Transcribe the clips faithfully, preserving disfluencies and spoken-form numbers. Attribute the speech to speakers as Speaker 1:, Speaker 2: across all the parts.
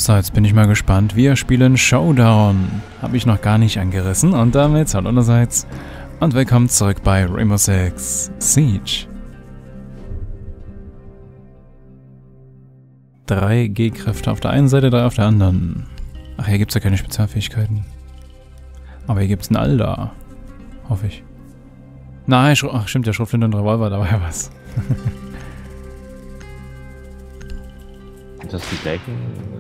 Speaker 1: So, jetzt bin ich mal gespannt. Wir spielen Showdown. Habe ich noch gar nicht angerissen. Und damit hallo allerseits und willkommen zurück bei Rainbow Six Siege. Drei G-Kräfte auf der einen Seite, drei auf der anderen. Ach, hier gibt es ja keine Spezialfähigkeiten. Aber hier gibt es einen Alda. Hoffe ich. Nein, ach stimmt, der Schrotflinte und Revolver, da war ja was.
Speaker 2: Das die gleichen.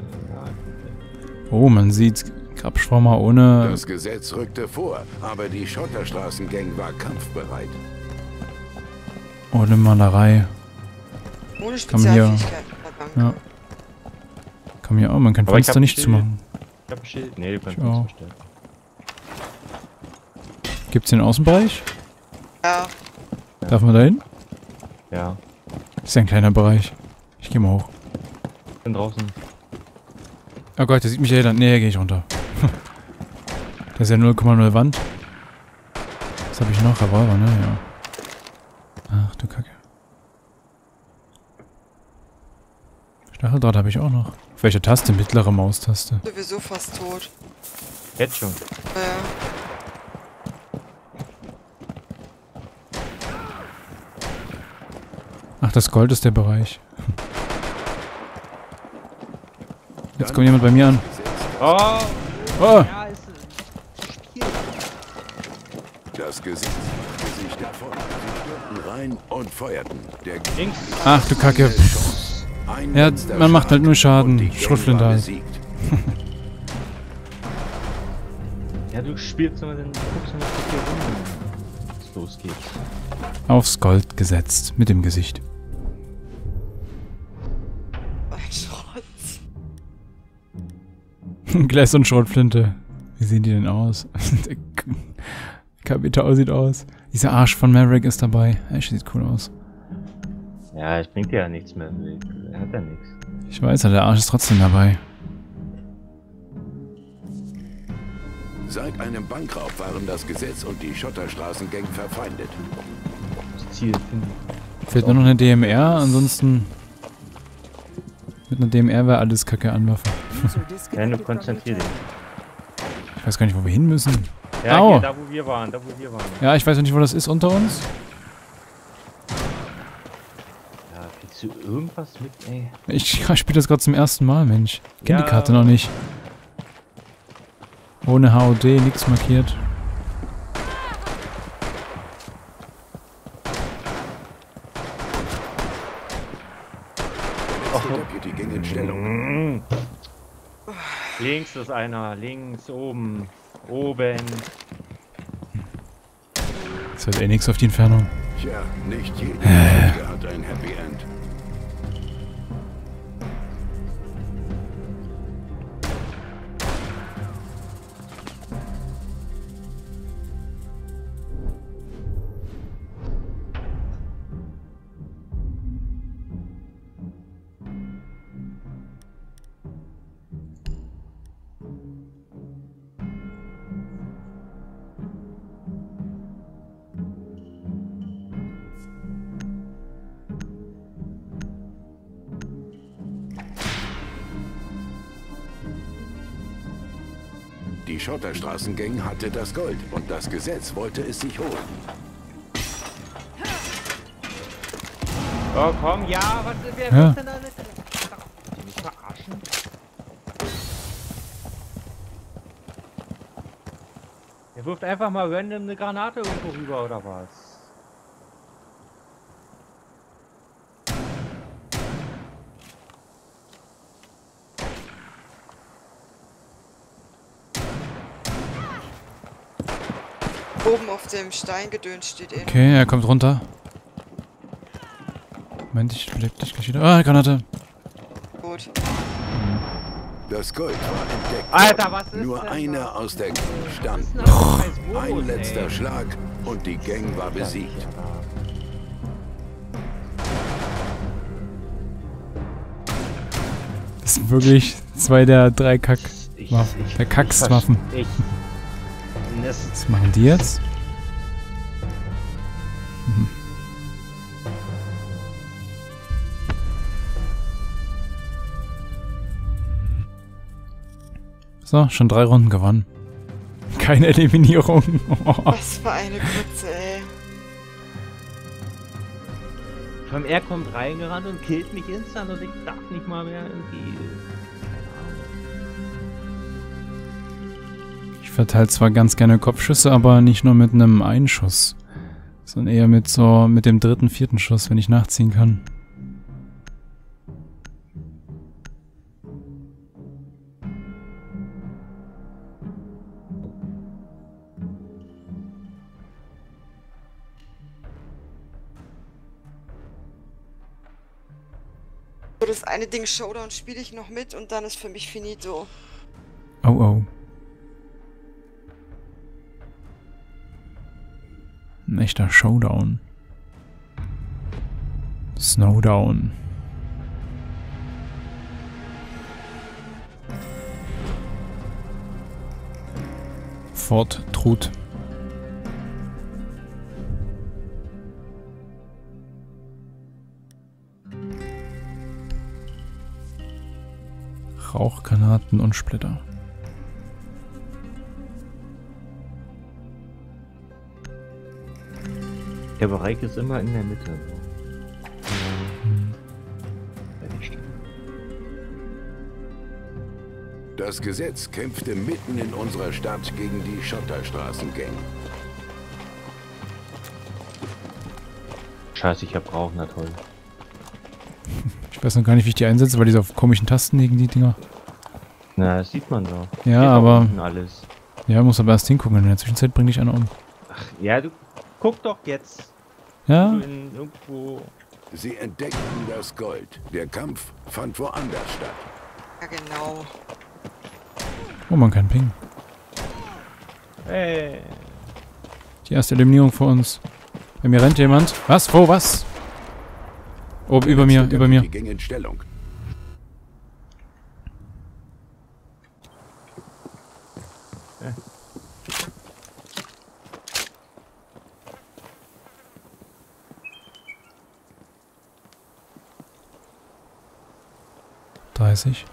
Speaker 1: Oh, man sieht Grabschwammer ohne...
Speaker 3: Das Gesetz rückte vor, aber die Schotterstraßengang war kampfbereit.
Speaker 1: Ohne Malerei.
Speaker 4: Ohne
Speaker 1: Komm hier.
Speaker 4: Spezialfähigkeiten.
Speaker 1: Ja. Komm hier, oh, man kann
Speaker 2: Aber ich
Speaker 1: Fenster
Speaker 2: hab
Speaker 1: nicht
Speaker 2: Schild.
Speaker 1: zumachen.
Speaker 2: Ich hab ein Schild. Nee, du kannst
Speaker 1: Ich
Speaker 2: nichts
Speaker 1: auch.
Speaker 2: verstellen.
Speaker 1: Gibt's den Außenbereich?
Speaker 4: Ja.
Speaker 1: Darf man da hin?
Speaker 2: Ja.
Speaker 1: Das ist ja ein kleiner Bereich. Ich gehe mal hoch.
Speaker 2: Ich bin draußen.
Speaker 1: Oh Gott, der sieht mich ja dann. Nee, gehe ich runter. Das ist ja null Komma null Wand. Was habe ich noch? Revolver, ne? Ja. Ach du Kacke. Stacheldraht habe ich auch noch. Auf welcher Taste? Mittlere Maustaste.
Speaker 4: Sowieso fast tot.
Speaker 2: Jetzt schon.
Speaker 4: Ja.
Speaker 1: Ach, das Gold ist der Bereich. Jetzt kommt jemand bei mir an.
Speaker 2: Oh!
Speaker 1: Oh!
Speaker 2: Ja, ist ein Spiel.
Speaker 3: Das Gesetz rückte sich davon. Sie stürmten rein und feuerten. Der
Speaker 2: Links.
Speaker 1: Ach du Kacke.
Speaker 3: Ein
Speaker 1: Ja,
Speaker 3: letzter
Speaker 1: man macht halt nur
Speaker 3: Schlag und die
Speaker 1: Schaden.
Speaker 3: Gang
Speaker 1: Schrotflinte
Speaker 3: war
Speaker 1: halt.
Speaker 3: besiegt.
Speaker 2: Ja, du spielst immer den. Du guckst immer hier rum. Was losgeht.
Speaker 1: Aufs Gold gesetzt. Mit dem Gesicht.
Speaker 4: Ein Schrott.
Speaker 1: Gläser und Schrotflinte. Wie sehen die denn aus? Der K B Tau sieht aus. Dieser Arsch von Maverick ist dabei. Er sieht cool aus.
Speaker 2: Ja, es bringt dir ja nichts mehr. Er hat ja nichts.
Speaker 1: Ich weiß, aber der Arsch ist trotzdem dabei.
Speaker 3: Seit einem Bankraub waren das Gesetz und die Schotterstraßengang verfeindet.
Speaker 2: Das Ziel finden.
Speaker 1: Fehlt nur noch eine D M R, ansonsten... Mit einer D M R wäre alles Kacke an Waffe.
Speaker 2: Ja, nur konzentrier dich.
Speaker 1: Ich weiß gar nicht, wo wir hin müssen.
Speaker 2: Ja,
Speaker 1: Au.
Speaker 2: hier, da wo wir waren, da wo wir waren.
Speaker 1: Ja, ich weiß noch nicht, wo das ist unter uns.
Speaker 2: Ja, kriegst du irgendwas mit, ey?
Speaker 1: Ich spiele das gerade zum ersten Mal, Mensch. Ich kenn
Speaker 2: Ja.
Speaker 1: die Karte noch nicht. Ohne H O D, nichts markiert.
Speaker 3: Der Deputy ging in Stellung.
Speaker 2: Mm. Links ist einer, links, oben, oben.
Speaker 1: Das wird eh nichts auf die Entfernung.
Speaker 3: Tja, nicht jede Geschichte hat ein Happy End. Die Schotterstraßengang hatte das Gold und das Gesetz wollte es sich holen.
Speaker 2: Oh komm, ja, was ist wer
Speaker 1: Ja.
Speaker 2: ist denn da mit? Die mich verarschen? Er wirft einfach mal random eine Granate irgendwo rüber oder was?
Speaker 4: Oben auf dem Steingedöns steht eben.
Speaker 1: Okay, er kommt runter. Moment, ich belebe dich gleich wieder. Ah, Granate.
Speaker 4: Gut.
Speaker 3: Das Gold war entdeckt.
Speaker 2: Alter, was ist
Speaker 3: Nur
Speaker 2: denn
Speaker 3: einer
Speaker 2: da?
Speaker 3: aus der Gang stand.
Speaker 2: Das ist ein scheiß Wurm,
Speaker 3: Ein letzter
Speaker 2: ey.
Speaker 3: Schlag und die Gang war besiegt.
Speaker 1: Das sind wirklich zwei der drei Kack...
Speaker 2: Ich,
Speaker 1: Waffen.
Speaker 2: ich,
Speaker 1: Der Kackswaffen.
Speaker 2: Ich, das,
Speaker 1: Was machen die jetzt? Mhm. So, schon drei Runden gewonnen. Keine Eliminierung.
Speaker 4: Was für eine Grütze, ey.
Speaker 2: Vor allem er kommt reingerannt und killt mich instant und ich darf nicht mal mehr irgendwie...
Speaker 1: Ich verteile zwar ganz gerne Kopfschüsse, aber nicht nur mit einem Einschuss, sondern eher mit so mit dem dritten, vierten Schuss, wenn ich nachziehen kann.
Speaker 4: So, das eine Ding Showdown spiele ich noch mit und dann ist für mich finito.
Speaker 1: Oh oh. Ein echter Showdown. Snowdown. Fort Trut. Rauchgranaten und Splitter.
Speaker 2: Der Bereich ist immer in der Mitte.
Speaker 3: Das Gesetz kämpfte mitten in unserer Stadt gegen die Schotterstraßengang.
Speaker 2: Scheiße, ich hab Rauch, na toll.
Speaker 1: Ich weiß noch gar nicht, wie ich die einsetze, weil die so auf komischen Tasten liegen, die Dinger.
Speaker 2: Na, das sieht man so.
Speaker 1: Ja,
Speaker 2: Steht
Speaker 1: aber...
Speaker 2: unten alles.
Speaker 1: Ja, muss aber erst hingucken. In der Zwischenzeit bringe ich einer um.
Speaker 2: Ach, ja, du guck doch jetzt.
Speaker 1: Ja?
Speaker 2: Du in irgendwo...
Speaker 3: Sie entdeckten das Gold. Der Kampf fand woanders statt.
Speaker 4: Ja, genau.
Speaker 1: Oh, man kann pingen.
Speaker 2: Hey.
Speaker 1: Die erste Eliminierung vor uns. Bei mir rennt jemand. Was? Wo? Was? Oben über mir, über mir.
Speaker 3: Ging in Stellung.
Speaker 1: dreißig.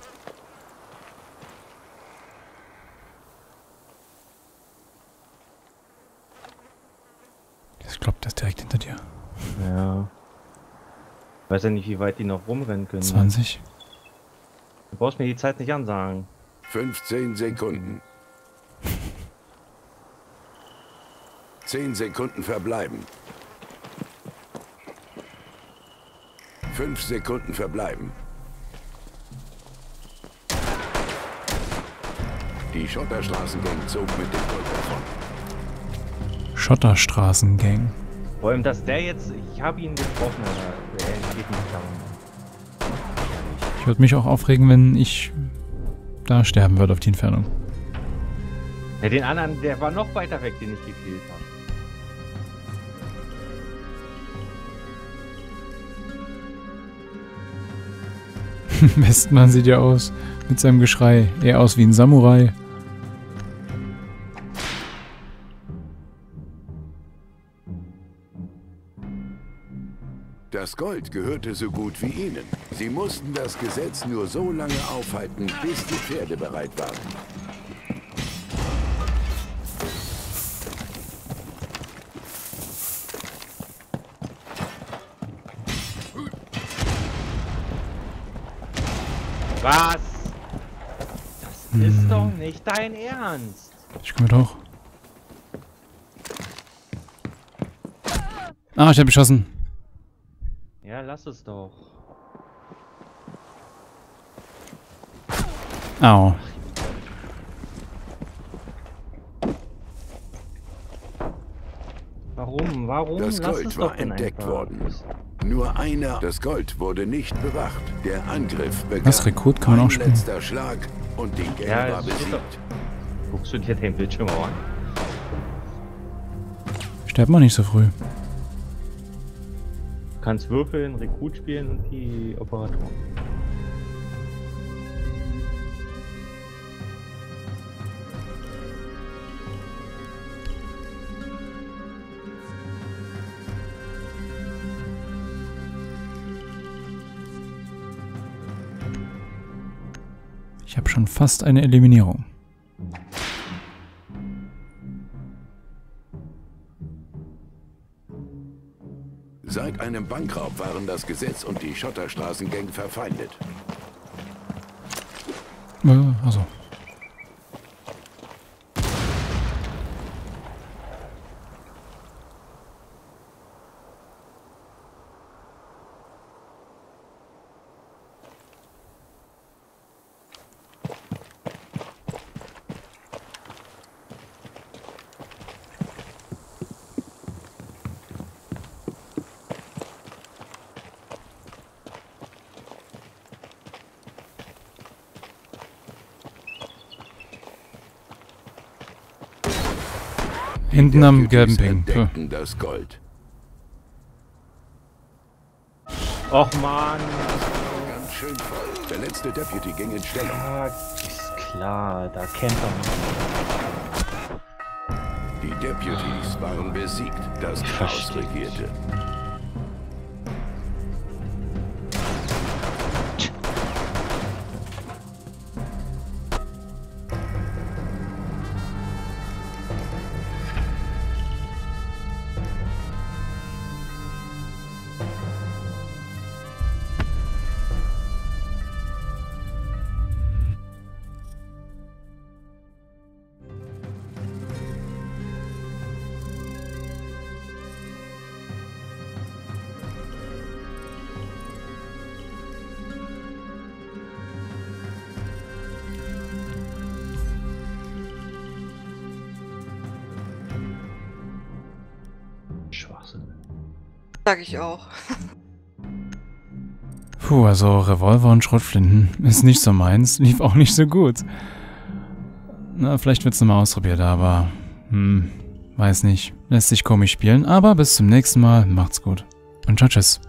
Speaker 1: Ich glaube, der ist direkt hinter dir.
Speaker 2: Ja. Weiß ja nicht, wie weit die noch rumrennen können.
Speaker 1: zwanzig.
Speaker 2: Du brauchst mir die Zeit nicht ansagen.
Speaker 3: fünfzehn Sekunden. zehn Sekunden verbleiben. fünf Sekunden verbleiben. Die Schotterstraßengang zog mit dem Gold davon.
Speaker 1: Schotterstraßengang.
Speaker 2: Vor allem, dass der jetzt... Ich habe ihn getroffen, aber er geht nicht down.
Speaker 1: Ich würde mich auch aufregen, wenn ich da sterben würde auf die Entfernung.
Speaker 2: Ja, den anderen, der war noch weiter weg, den ich gekillt habe.
Speaker 1: Westmann sieht ja aus mit seinem Geschrei. Eher aus wie ein Samurai.
Speaker 3: Das Gold gehörte so gut wie ihnen. Sie mussten das Gesetz nur so lange aufhalten, bis die Pferde bereit waren.
Speaker 2: Was? Das hm. ist doch nicht dein Ernst.
Speaker 1: Ich komme mit hoch. Ah, ich habe geschossen.
Speaker 2: Ja, lass es doch.
Speaker 1: Au.
Speaker 2: Warum? Warum?
Speaker 3: Das
Speaker 2: Lass
Speaker 3: Gold
Speaker 2: es
Speaker 3: war
Speaker 2: doch dann
Speaker 3: entdeckt
Speaker 2: einfach.
Speaker 3: worden. Nur einer. Das Gold wurde nicht bewacht. Der Angriff begann.
Speaker 1: Was, Rekrut kann man auch spielen?
Speaker 3: Ein letzter Schlag und die Gang
Speaker 2: Ja,
Speaker 3: war
Speaker 2: das steht
Speaker 3: besiegt.
Speaker 2: doch. Guckst du dir den Bildschirm auch an?
Speaker 1: Sterbt man nicht so früh.
Speaker 2: Du kannst würfeln, Rekrut spielen und die Operatoren.
Speaker 1: Ich habe schon fast eine Eliminierung.
Speaker 3: einem Bankraub waren das Gesetz und die Schotterstraßengang verfeindet.
Speaker 1: Äh, also. Hinten am gelben Ping.
Speaker 3: Entdeckten das Gold.
Speaker 2: Och man.
Speaker 3: Ganz schön voll. Der letzte Deputy ging in Stellung.
Speaker 2: Ja, ist klar, da kennt er mich.
Speaker 3: Die Deputies waren besiegt. Das Chaos regierte.
Speaker 2: Schwachsinn.
Speaker 4: Sag ich auch.
Speaker 1: Puh, also Revolver und Schrotflinten ist nicht so meins. Lief auch nicht so gut. Na, vielleicht wird's nochmal ausprobiert, aber... Hm, weiß nicht. Lässt sich komisch spielen, aber bis zum nächsten Mal. Macht's gut. Und ciao, tschüss.